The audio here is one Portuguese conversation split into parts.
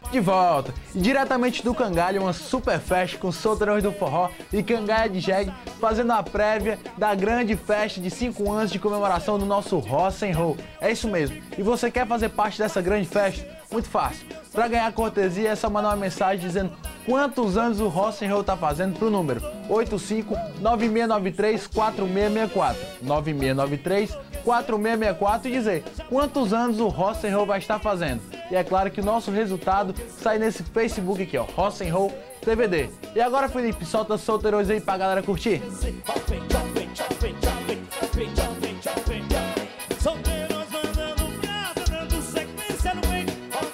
de volta! E diretamente do Cangalha, uma super festa com solteirões do forró e Cangalha de jegue, fazendo a prévia da grande festa de 5 anos de comemoração do nosso Rock'n'Roll. É isso mesmo. E você quer fazer parte dessa grande festa? Muito fácil. Para ganhar cortesia é só mandar uma mensagem dizendo quantos anos o Rock'n'Roll tá fazendo pro número 85-9693-4664. 9693-4664 e dizer quantos anos o Rock'n'Roll vai estar fazendo. E é claro que o nosso resultado sai nesse Facebook aqui, ó, Rock'n'Roll TVD. E agora, Felipe, solta solteirões aí pra galera curtir. Solteiros mandando brasa, dando sequência no meio.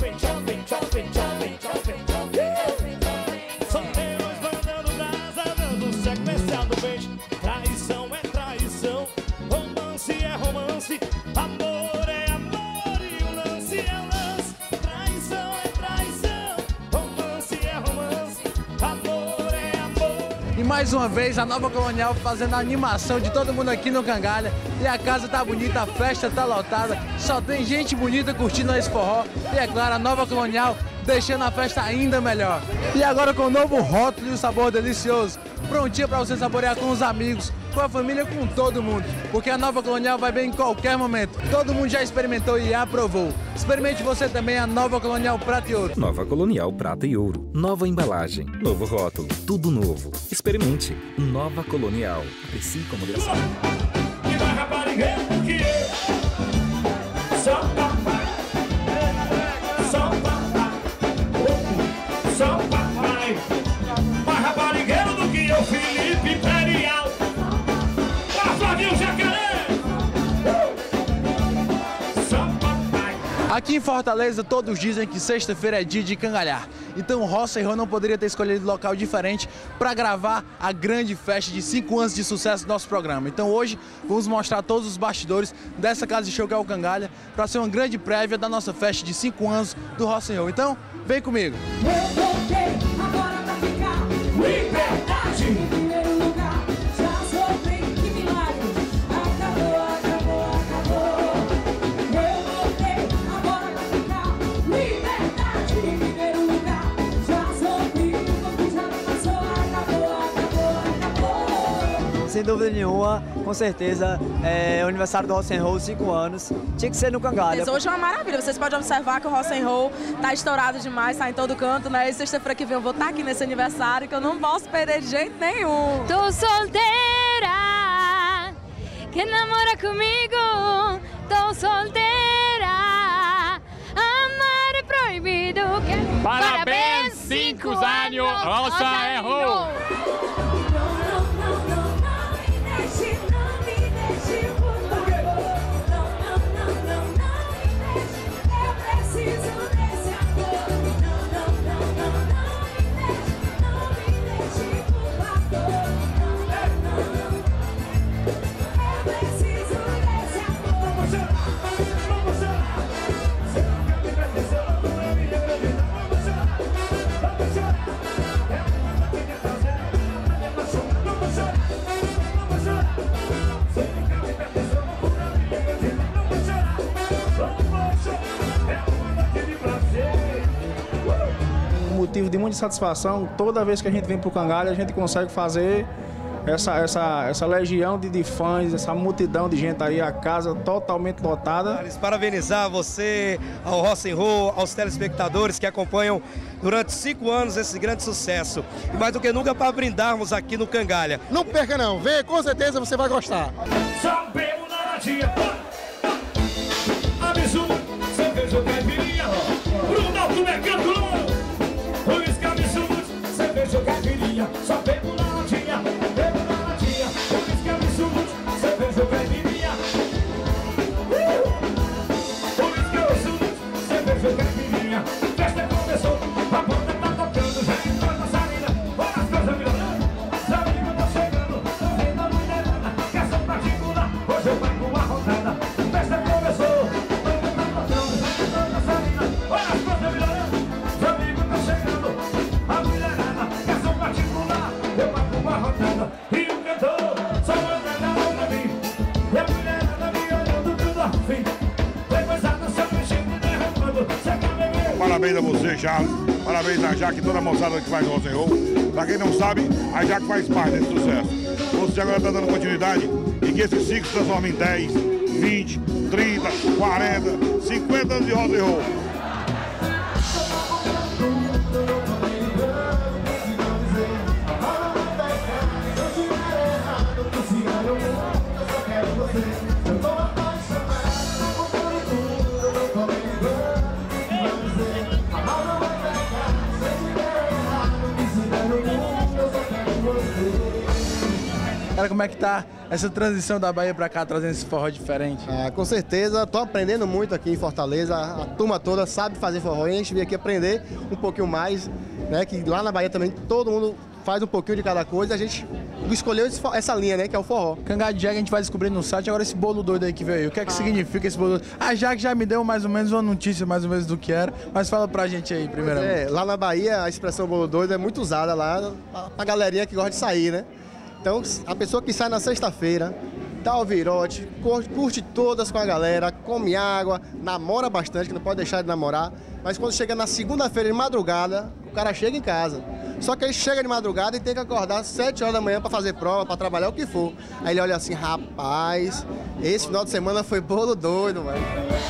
Solteiros mandando brasa, dando sequência no beijo. Traição é traição, romance é romance, amor é amor e o lance é lance. Traição é traição, romance é romance, amor é amor. E mais uma vez a Nova Colonial fazendo a animação de todo mundo aqui no Cangalha. E a casa tá bonita, a festa tá lotada, só tem gente bonita curtindo esse forró. E é claro, a Nova Colonial deixando a festa ainda melhor. E agora com o novo rótulo e o sabor delicioso, prontinho para você saborear com os amigos, com a família, com todo mundo. Porque a Nova Colonial vai bem em qualquer momento. Todo mundo já experimentou e aprovou. Experimente você também a Nova Colonial Prata e Ouro. Nova Colonial Prata e Ouro. Nova embalagem, novo rótulo, tudo novo. Experimente. Nova Colonial. Aprecie com moderação. E mais raparigueiro que eu. Só papai. Só papai. Só papai. Mais raparigueiro do que eu, Felipe Imperial. Pra Flavinho Jacaré. Só papai. Aqui em Fortaleza, todos dizem que sexta-feira é dia de cangalhar. Então o Rock'n'Roll não poderia ter escolhido local diferente para gravar a grande festa de 5 anos de sucesso do nosso programa. Então hoje vamos mostrar todos os bastidores dessa casa de show que é o Cangalha, para ser uma grande prévia da nossa festa de 5 anos do Rock'n'Roll. Então, vem comigo! Eu voltei agora pra ficar. Liberdade em primeiro lugar. Já sofri, que milagre. Acabou, acabou, acabou. Eu voltei agora pra ficar. Liberdade em primeiro lugar. Já sofri, o corpo já não passou. Acabou, acabou, acabou. Sem dúvida nenhuma, com certeza, é o aniversário do Rock'n'Roll, 5 anos. Tinha que ser no Cangalha. Mas hoje é uma maravilha, vocês podem observar que o Rock'n'Roll tá estourado demais, tá em todo canto, né? E sexta-feira que vem eu vou estar aqui nesse aniversário que eu não posso perder de jeito nenhum. Tô solteira, quem namora comigo? Tô solteira, amar é proibido. Parabéns, 5 anos, Rock'n'Roll! Motivo de muita satisfação, toda vez que a gente vem para o Cangalha, a gente consegue fazer essa legião de fãs, essa multidão de gente aí, a casa totalmente lotada. Parabenizar você, ao Rock'n'Roll, aos telespectadores que acompanham durante 5 anos esse grande sucesso. E mais do que nunca para brindarmos aqui no Cangalha. Não perca não, vem, com certeza você vai gostar. Sabemos na latinha. Absurdo, cerveja caipirinha. Bruno Alto Mercado. Luiz Cabissudo, cerveja caipirinha. Só bebo na latinha, bebo na latinha. Luiz Cabissudo, cerveja caipirinha. Luiz Cabissudo, cerveja caipirinha. Festa começou, a banda tá tocando. Já entrou na saída, olha as coisas virando. Os amigos tão chegando, tô vendo a mulherada. Questão particular, hoje Parabéns a você, Charles. Parabéns a Jaque e toda a moçada que faz o rock and roll. Pra quem não sabe, a Jaque faz parte desse sucesso. Você agora está dando continuidade e que esse ciclo se transforme em 10, 20, 30, 40, 50 anos de rock and roll. Cara, como é que tá essa transição da Bahia pra cá, trazendo esse forró diferente? Com certeza, tô aprendendo muito aqui em Fortaleza, a turma toda sabe fazer forró, e a gente veio aqui aprender um pouquinho mais, né, que lá na Bahia também todo mundo faz um pouquinho de cada coisa, a gente escolheu essa linha, né, que é o forró. Cangá de Jack a gente vai descobrir no site, agora esse bolo doido aí que veio aí, o que é que significa esse bolo doido? A Jack já me deu mais ou menos uma notícia, mais ou menos do que era, mas fala pra gente aí, primeiramente. Lá na Bahia a expressão bolo doido é muito usada lá pra galerinha que gosta de sair, né? Então, a pessoa que sai na sexta-feira, dá o virote, curte todas com a galera, come água, namora bastante, que não pode deixar de namorar. Mas quando chega na segunda-feira de madrugada, o cara chega em casa. Só que ele chega de madrugada e tem que acordar às 7 horas da manhã para fazer prova, para trabalhar o que for. Aí ele olha assim, rapaz, esse final de semana foi bolo doido, velho.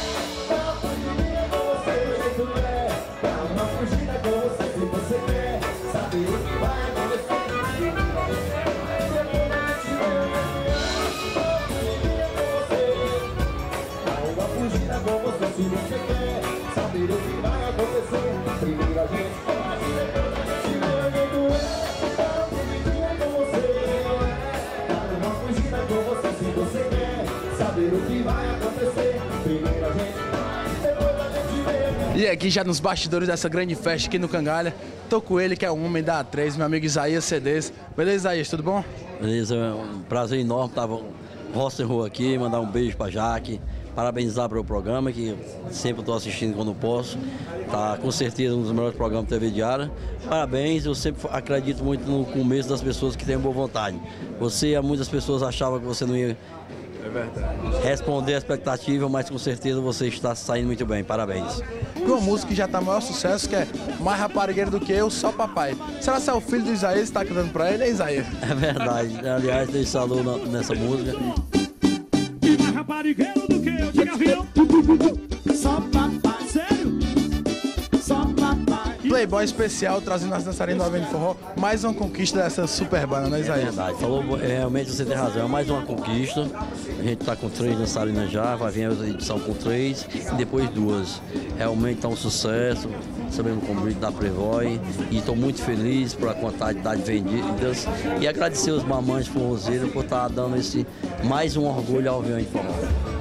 E aqui já nos bastidores dessa grande festa aqui no Cangalha, tô com ele que é o homem da A3, meu amigo Isaías CDs. Beleza, Isaías, tudo bom? Beleza, é um prazer enorme estar com o Rock and Roll aqui, mandar um beijo pra Jaque, parabenizar pelo programa, que sempre estou assistindo quando posso. Tá com certeza um dos melhores programas de TV diária. Parabéns, eu sempre acredito muito no começo das pessoas que têm boa vontade. Você, muitas pessoas achavam que você não ia responder a expectativa, mas com certeza você está saindo muito bem. Parabéns. Uma música que já tá maior sucesso, que é Mais Raparigueiro do Que Eu, Só Papai. Será que é o filho do Isaías que tá cantando pra ele, hein, Isaías? É verdade. Aliás, tem salão nessa música. E mais raparigueiro do que eu, diga avião. Só papai. Sério? Só papai. Playboy especial, trazendo as dançarinas do Avenida Forró, mais uma conquista dessa super banda, né, Isaías? É verdade, falou, realmente você tem razão, é mais uma conquista. A gente tá com 3 dançarinas já, vai vir a edição com 3 e depois 2. Realmente tá um sucesso, sabemos como da Playboy, e estou muito feliz pela quantidade vendidas e agradecer os mamães forrozeiros por estar dando esse mais um orgulho ao Avião de Forró.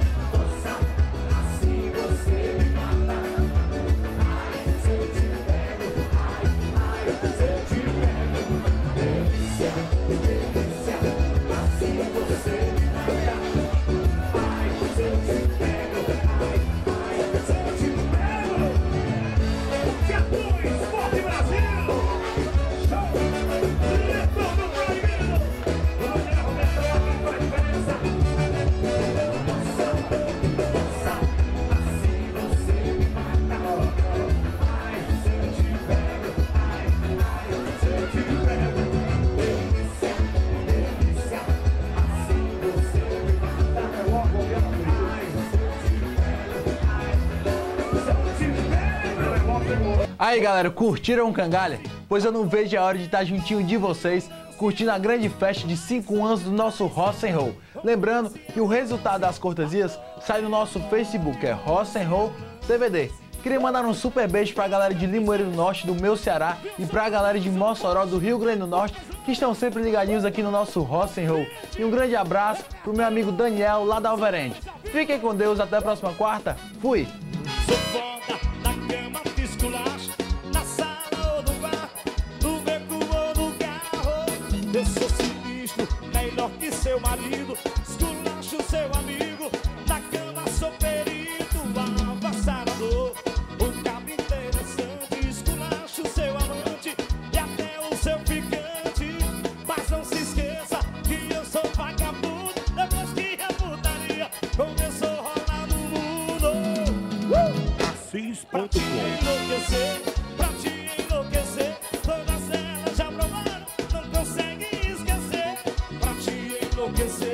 Aí, galera, curtiram o Cangalha? Pois eu não vejo a hora de estar juntinho de vocês, curtindo a grande festa de 5 anos do nosso Rock and Roll. Lembrando que o resultado das cortesias sai no nosso Facebook, é Rock and Roll DVD. Queria mandar um super beijo pra galera de Limoeiro do Norte, do meu Ceará, e pra galera de Mossoró, do Rio Grande do Norte, que estão sempre ligadinhos aqui no nosso Rock and Roll. E um grande abraço pro meu amigo Daniel, lá da Alverende. Fiquem com Deus, até a próxima quarta. Fui! Eu sou sinistro, melhor que seu marido. Esculacho seu amigo. Na cama sou perito, avassarador. Um cabo interessante. Esculacho seu amante e até o seu ficante. Mas não se esqueça que eu sou vagabundo. Depois que a putaria começou a rolar no mundo. Assim Pra te enlouquecer, todas elas já provaram, não consegue esquecer. Pra te enlouquecer.